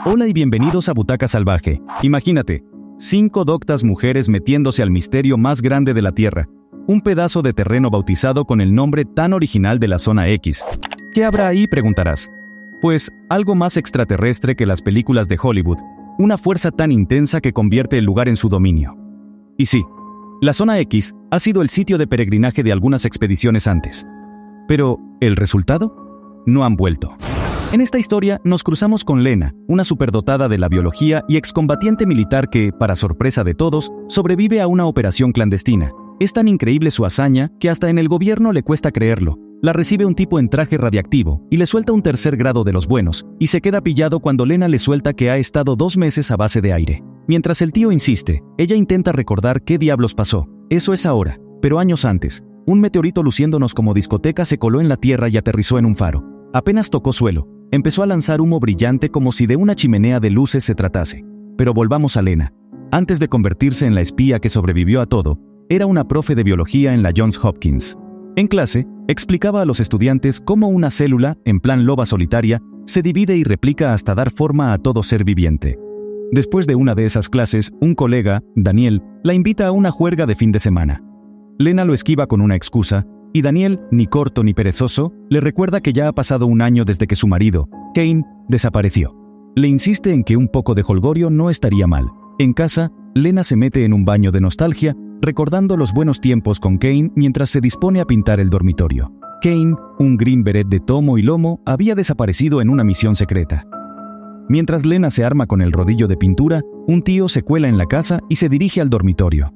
Hola y bienvenidos a Butaca Salvaje. Imagínate, 5 doctas mujeres metiéndose al misterio más grande de la Tierra. Un pedazo de terreno bautizado con el nombre tan original de la Zona X. ¿Qué habrá ahí?, preguntarás. Pues, algo más extraterrestre que las películas de Hollywood. Una fuerza tan intensa que convierte el lugar en su dominio. Y sí, la Zona X ha sido el sitio de peregrinaje de algunas expediciones antes. Pero, ¿el resultado? No han vuelto. En esta historia nos cruzamos con Lena, una superdotada de la biología y excombatiente militar que, para sorpresa de todos, sobrevive a una operación clandestina. Es tan increíble su hazaña que hasta en el gobierno le cuesta creerlo. La recibe un tipo en traje radiactivo y le suelta un tercer grado de los buenos, y se queda pillado cuando Lena le suelta que ha estado 2 meses a base de aire. Mientras el tío insiste, ella intenta recordar qué diablos pasó. Eso es ahora, pero años antes. Un meteorito luciéndonos como discoteca se coló en la Tierra y aterrizó en un faro. Apenas tocó suelo, empezó a lanzar humo brillante como si de una chimenea de luces se tratase. Pero volvamos a Lena. Antes de convertirse en la espía que sobrevivió a todo, era una profe de biología en la Johns Hopkins. En clase, explicaba a los estudiantes cómo una célula, en plan loba solitaria, se divide y replica hasta dar forma a todo ser viviente. Después de una de esas clases, un colega, Daniel, la invita a una juerga de fin de semana. Lena lo esquiva con una excusa, y Daniel, ni corto ni perezoso, le recuerda que ya ha pasado 1 año desde que su marido, Kane, desapareció. Le insiste en que un poco de jolgorio no estaría mal. En casa, Lena se mete en un baño de nostalgia, recordando los buenos tiempos con Kane mientras se dispone a pintar el dormitorio. Kane, un green beret de tomo y lomo, había desaparecido en una misión secreta. Mientras Lena se arma con el rodillo de pintura, un tío se cuela en la casa y se dirige al dormitorio.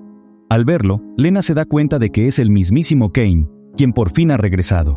Al verlo, Lena se da cuenta de que es el mismísimo Kane, quien por fin ha regresado.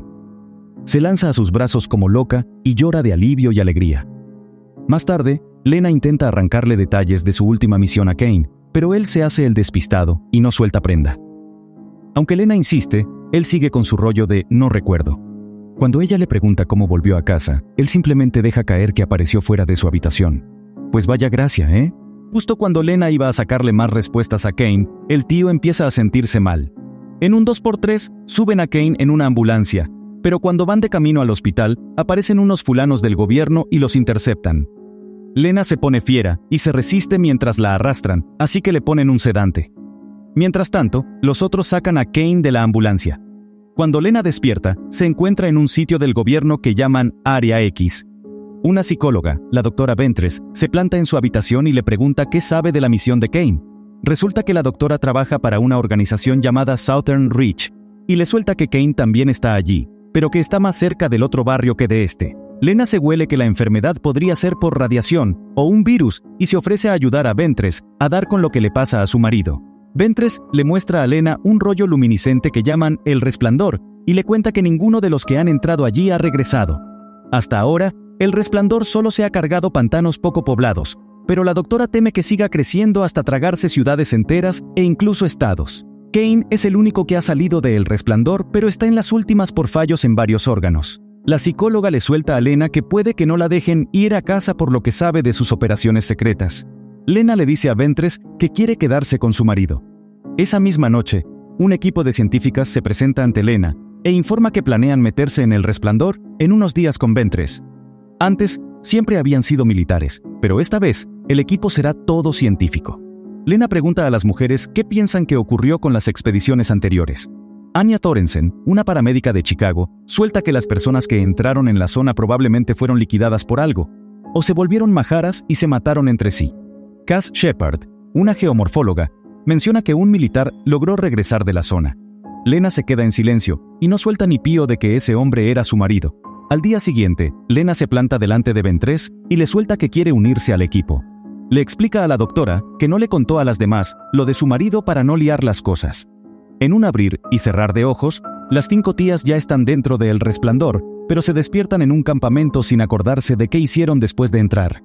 Se lanza a sus brazos como loca y llora de alivio y alegría. Más tarde, Lena intenta arrancarle detalles de su última misión a Kane, pero él se hace el despistado y no suelta prenda. Aunque Lena insiste, él sigue con su rollo de no recuerdo. Cuando ella le pregunta cómo volvió a casa, él simplemente deja caer que apareció fuera de su habitación. Pues vaya gracia, ¿eh? Justo cuando Lena iba a sacarle más respuestas a Kane, el tío empieza a sentirse mal. En un 2x3, suben a Kane en una ambulancia, pero cuando van de camino al hospital, aparecen unos fulanos del gobierno y los interceptan. Lena se pone fiera y se resiste mientras la arrastran, así que le ponen un sedante. Mientras tanto, los otros sacan a Kane de la ambulancia. Cuando Lena despierta, se encuentra en un sitio del gobierno que llaman Área X. Una psicóloga, la doctora Ventress, se planta en su habitación y le pregunta qué sabe de la misión de Kane. Resulta que la doctora trabaja para una organización llamada Southern Reach, y le suelta que Kane también está allí, pero que está más cerca del otro barrio que de este. Lena se huele que la enfermedad podría ser por radiación o un virus y se ofrece a ayudar a Ventress a dar con lo que le pasa a su marido. Ventress le muestra a Lena un rollo luminiscente que llaman El Resplandor y le cuenta que ninguno de los que han entrado allí ha regresado. Hasta ahora, El Resplandor solo se ha cargado pantanos poco poblados, pero la doctora teme que siga creciendo hasta tragarse ciudades enteras e incluso estados. Kane es el único que ha salido de El Resplandor, pero está en las últimas por fallos en varios órganos. La psicóloga le suelta a Lena que puede que no la dejen ir a casa por lo que sabe de sus operaciones secretas. Lena le dice a Ventress que quiere quedarse con su marido. Esa misma noche, un equipo de científicas se presenta ante Lena e informa que planean meterse en El Resplandor en unos días con Ventress. Antes, siempre habían sido militares, pero esta vez, el equipo será todo científico. Lena pregunta a las mujeres qué piensan que ocurrió con las expediciones anteriores. Anya Thorensen, una paramédica de Chicago, suelta que las personas que entraron en la zona probablemente fueron liquidadas por algo, o se volvieron majaras y se mataron entre sí. Cass Shepard, una geomorfóloga, menciona que un militar logró regresar de la zona. Lena se queda en silencio y no suelta ni pío de que ese hombre era su marido. Al día siguiente, Lena se planta delante de Ventress y le suelta que quiere unirse al equipo. Le explica a la doctora que no le contó a las demás lo de su marido para no liar las cosas. En un abrir y cerrar de ojos, las 5 tías ya están dentro de El Resplandor, pero se despiertan en un campamento sin acordarse de qué hicieron después de entrar.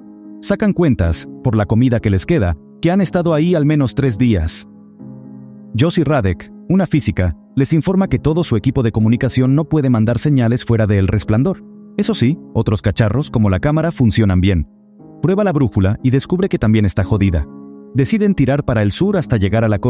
Sacan cuentas, por la comida que les queda, que han estado ahí al menos 3 días. Josie Radek, una física, les informa que todo su equipo de comunicación no puede mandar señales fuera de El Resplandor. Eso sí, otros cacharros, como la cámara, funcionan bien. Prueba la brújula y descubre que también está jodida. Deciden tirar para el sur hasta llegar a la costa,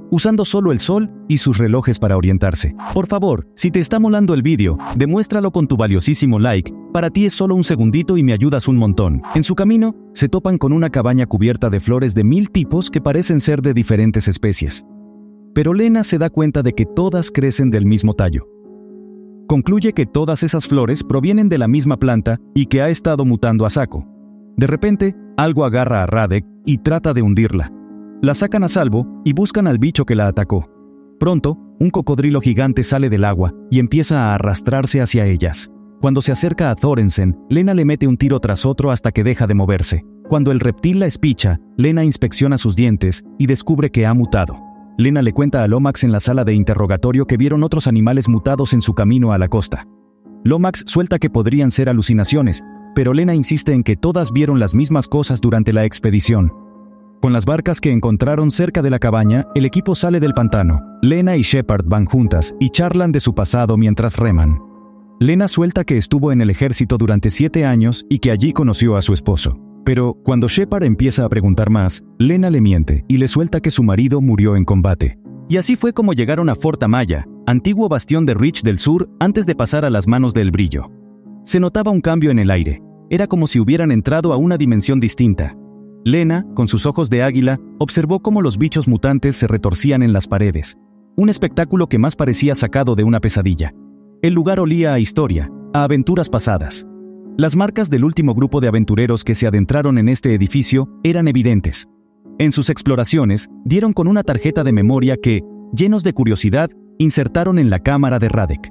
usando solo el sol y sus relojes para orientarse. Por favor, si te está molando el vídeo, demuéstralo con tu valiosísimo like. Para ti es solo un segundito y me ayudas un montón. En su camino, se topan con una cabaña cubierta de flores de 1000 tipos que parecen ser de diferentes especies. Pero Lena se da cuenta de que todas crecen del mismo tallo. Concluye que todas esas flores provienen de la misma planta y que ha estado mutando a saco. De repente, algo agarra a Radek y trata de hundirla. La sacan a salvo y buscan al bicho que la atacó. Pronto, un cocodrilo gigante sale del agua y empieza a arrastrarse hacia ellas. Cuando se acerca a Thorensen, Lena le mete un tiro tras otro hasta que deja de moverse. Cuando el reptil la espicha, Lena inspecciona sus dientes y descubre que ha mutado. Lena le cuenta a Lomax en la sala de interrogatorio que vieron otros animales mutados en su camino a la costa. Lomax suelta que podrían ser alucinaciones, pero Lena insiste en que todas vieron las mismas cosas durante la expedición. Con las barcas que encontraron cerca de la cabaña, el equipo sale del pantano. Lena y Shepard van juntas y charlan de su pasado mientras reman. Lena suelta que estuvo en el ejército durante 7 años y que allí conoció a su esposo. Pero cuando Shepard empieza a preguntar más, Lena le miente y le suelta que su marido murió en combate. Y así fue como llegaron a Fort Amaya, antiguo bastión de Reach del Sur, antes de pasar a las manos del Brillo. Se notaba un cambio en el aire. Era como si hubieran entrado a una dimensión distinta. Lena, con sus ojos de águila, observó cómo los bichos mutantes se retorcían en las paredes. Un espectáculo que más parecía sacado de una pesadilla. El lugar olía a historia, a aventuras pasadas. Las marcas del último grupo de aventureros que se adentraron en este edificio eran evidentes. En sus exploraciones, dieron con una tarjeta de memoria que, llenos de curiosidad, insertaron en la cámara de Radek.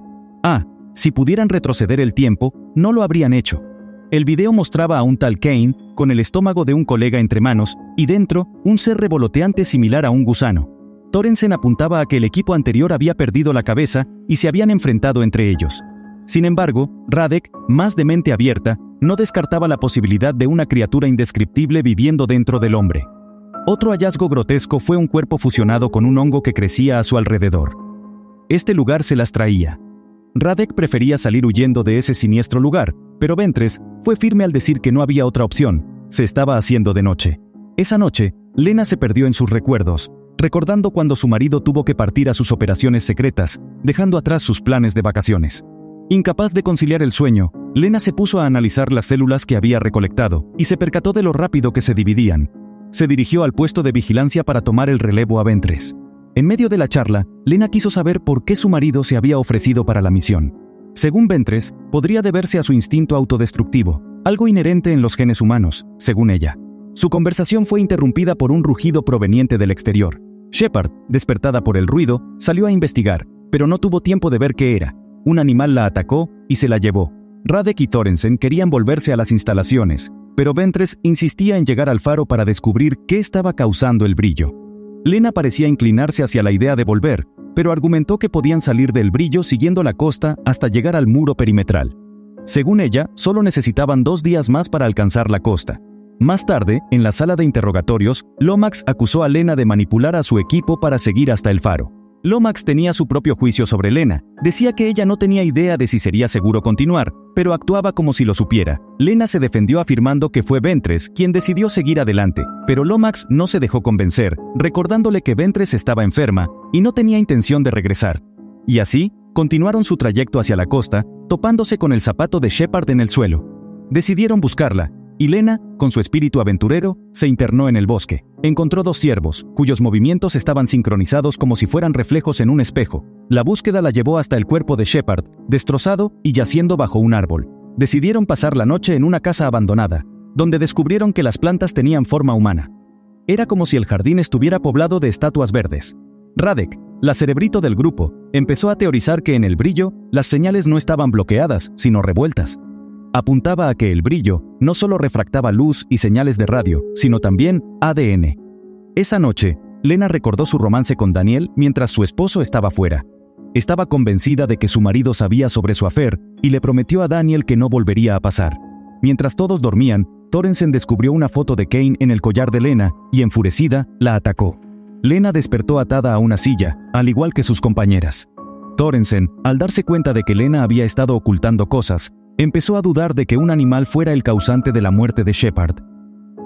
Si pudieran retroceder el tiempo, no lo habrían hecho. El video mostraba a un tal Kane, con el estómago de un colega entre manos, y dentro, un ser revoloteante similar a un gusano. Thorensen apuntaba a que el equipo anterior había perdido la cabeza y se habían enfrentado entre ellos. Sin embargo, Radek, más de mente abierta, no descartaba la posibilidad de una criatura indescriptible viviendo dentro del hombre. Otro hallazgo grotesco fue un cuerpo fusionado con un hongo que crecía a su alrededor. Este lugar se las traía. Radek prefería salir huyendo de ese siniestro lugar, pero Ventress fue firme al decir que no había otra opción. Se estaba haciendo de noche. Esa noche, Lena se perdió en sus recuerdos, recordando cuando su marido tuvo que partir a sus operaciones secretas, dejando atrás sus planes de vacaciones. Incapaz de conciliar el sueño, Lena se puso a analizar las células que había recolectado y se percató de lo rápido que se dividían. Se dirigió al puesto de vigilancia para tomar el relevo a Ventress. En medio de la charla, Lena quiso saber por qué su marido se había ofrecido para la misión. Según Ventress, podría deberse a su instinto autodestructivo, algo inherente en los genes humanos, según ella. Su conversación fue interrumpida por un rugido proveniente del exterior. Shepard, despertada por el ruido, salió a investigar, pero no tuvo tiempo de ver qué era. Un animal la atacó y se la llevó. Radek y Thorensen querían volverse a las instalaciones, pero Ventress insistía en llegar al faro para descubrir qué estaba causando el brillo. Lena parecía inclinarse hacia la idea de volver, pero argumentó que podían salir del brillo siguiendo la costa hasta llegar al muro perimetral. Según ella, solo necesitaban 2 días más para alcanzar la costa. Más tarde, en la sala de interrogatorios, Lomax acusó a Lena de manipular a su equipo para seguir hasta el faro. Lomax tenía su propio juicio sobre Lena. Decía que ella no tenía idea de si sería seguro continuar, pero actuaba como si lo supiera. Lena se defendió afirmando que fue Ventress quien decidió seguir adelante, pero Lomax no se dejó convencer, recordándole que Ventress estaba enferma y no tenía intención de regresar. Y así, continuaron su trayecto hacia la costa, topándose con el zapato de Shepard en el suelo. Decidieron buscarla, y Lena, con su espíritu aventurero, se internó en el bosque. Encontró 2 ciervos, cuyos movimientos estaban sincronizados como si fueran reflejos en un espejo. La búsqueda la llevó hasta el cuerpo de Shepard, destrozado y yaciendo bajo un árbol. Decidieron pasar la noche en una casa abandonada, donde descubrieron que las plantas tenían forma humana. Era como si el jardín estuviera poblado de estatuas verdes. Radek, la cerebrito del grupo, empezó a teorizar que en el brillo, las señales no estaban bloqueadas, sino revueltas. Apuntaba a que el brillo no solo refractaba luz y señales de radio, sino también ADN. Esa noche, Lena recordó su romance con Daniel mientras su esposo estaba fuera. Estaba convencida de que su marido sabía sobre su affair y le prometió a Daniel que no volvería a pasar. Mientras todos dormían, Thorensen descubrió una foto de Kane en el collar de Lena y, enfurecida, la atacó. Lena despertó atada a una silla, al igual que sus compañeras. Thorensen, al darse cuenta de que Lena había estado ocultando cosas, empezó a dudar de que un animal fuera el causante de la muerte de Shepard.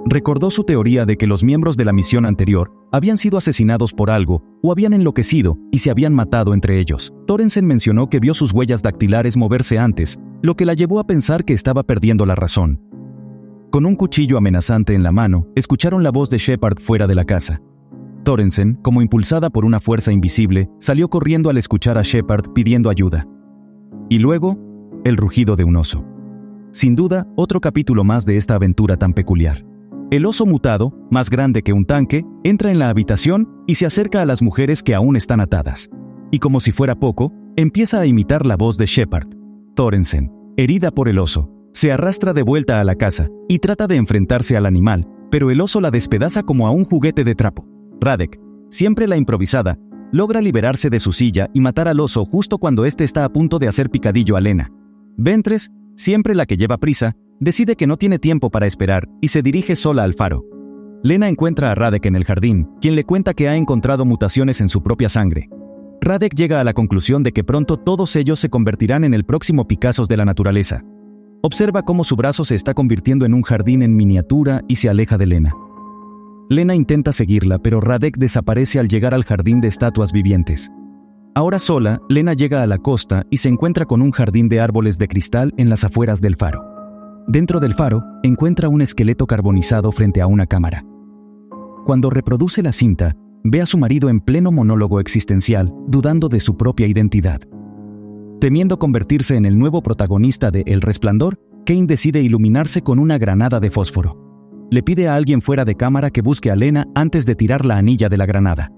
Recordó su teoría de que los miembros de la misión anterior habían sido asesinados por algo o habían enloquecido y se habían matado entre ellos. Thorensen mencionó que vio sus huellas dactilares moverse antes, lo que la llevó a pensar que estaba perdiendo la razón. Con un cuchillo amenazante en la mano, escucharon la voz de Shepard fuera de la casa. Thorensen, como impulsada por una fuerza invisible, salió corriendo al escuchar a Shepard pidiendo ayuda. Y luego, el rugido de un oso. Sin duda, otro capítulo más de esta aventura tan peculiar. El oso mutado, más grande que un tanque, entra en la habitación y se acerca a las mujeres que aún están atadas. Y como si fuera poco, empieza a imitar la voz de Shepard. Thorensen, herida por el oso, se arrastra de vuelta a la casa y trata de enfrentarse al animal, pero el oso la despedaza como a un juguete de trapo. Radek, siempre la improvisada, logra liberarse de su silla y matar al oso justo cuando éste está a punto de hacer picadillo a Lena. Ventress, siempre la que lleva prisa, decide que no tiene tiempo para esperar y se dirige sola al faro. Lena encuentra a Radek en el jardín, quien le cuenta que ha encontrado mutaciones en su propia sangre. Radek llega a la conclusión de que pronto todos ellos se convertirán en el próximo Picassos de la naturaleza. Observa cómo su brazo se está convirtiendo en un jardín en miniatura y se aleja de Lena. Lena intenta seguirla, pero Radek desaparece al llegar al jardín de estatuas vivientes. Ahora sola, Lena llega a la costa y se encuentra con un jardín de árboles de cristal en las afueras del faro. Dentro del faro, encuentra un esqueleto carbonizado frente a una cámara. Cuando reproduce la cinta, ve a su marido en pleno monólogo existencial, dudando de su propia identidad. Temiendo convertirse en el nuevo protagonista de El Resplandor, Kane decide iluminarse con una granada de fósforo. Le pide a alguien fuera de cámara que busque a Lena antes de tirar la anilla de la granada.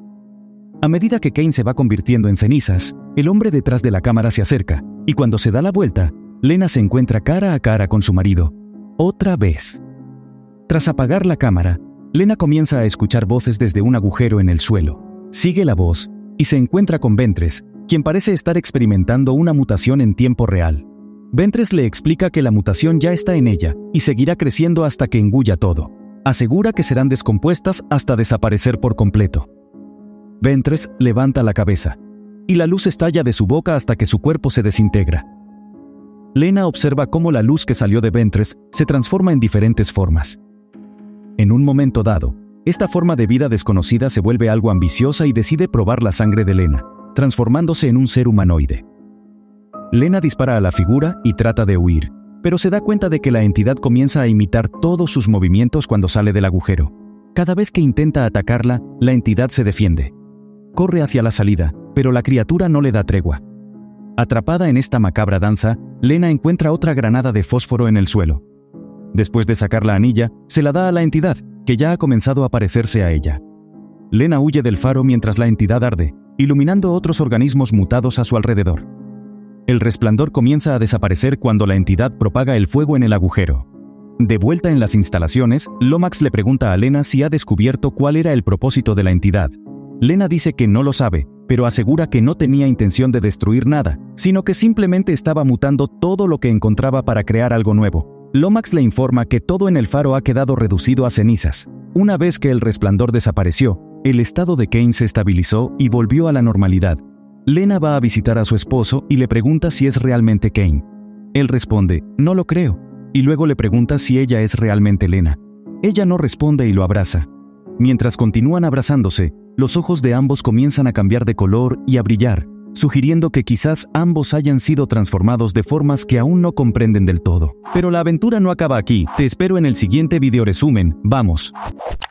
A medida que Kane se va convirtiendo en cenizas, el hombre detrás de la cámara se acerca, y cuando se da la vuelta, Lena se encuentra cara a cara con su marido. Otra vez. Tras apagar la cámara, Lena comienza a escuchar voces desde un agujero en el suelo. Sigue la voz y se encuentra con Ventress, quien parece estar experimentando una mutación en tiempo real. Ventress le explica que la mutación ya está en ella y seguirá creciendo hasta que engulla todo. Asegura que serán descompuestas hasta desaparecer por completo. Ventress levanta la cabeza, y la luz estalla de su boca hasta que su cuerpo se desintegra. Lena observa cómo la luz que salió de Ventress se transforma en diferentes formas. En un momento dado, esta forma de vida desconocida se vuelve algo ambiciosa y decide probar la sangre de Lena, transformándose en un ser humanoide. Lena dispara a la figura y trata de huir, pero se da cuenta de que la entidad comienza a imitar todos sus movimientos cuando sale del agujero. Cada vez que intenta atacarla, la entidad se defiende. Corre hacia la salida, pero la criatura no le da tregua. Atrapada en esta macabra danza, Lena encuentra otra granada de fósforo en el suelo. Después de sacar la anilla, se la da a la entidad, que ya ha comenzado a parecerse a ella. Lena huye del faro mientras la entidad arde, iluminando otros organismos mutados a su alrededor. El resplandor comienza a desaparecer cuando la entidad propaga el fuego en el agujero. De vuelta en las instalaciones, Lomax le pregunta a Lena si ha descubierto cuál era el propósito de la entidad. Lena dice que no lo sabe, pero asegura que no tenía intención de destruir nada, sino que simplemente estaba mutando todo lo que encontraba para crear algo nuevo. Lomax le informa que todo en el faro ha quedado reducido a cenizas. Una vez que el resplandor desapareció, el estado de Kane se estabilizó y volvió a la normalidad. Lena va a visitar a su esposo y le pregunta si es realmente Kane. Él responde, no lo creo, y luego le pregunta si ella es realmente Lena. Ella no responde y lo abraza. Mientras continúan abrazándose, los ojos de ambos comienzan a cambiar de color y a brillar, sugiriendo que quizás ambos hayan sido transformados de formas que aún no comprenden del todo. Pero la aventura no acaba aquí, te espero en el siguiente video resumen, ¡vamos!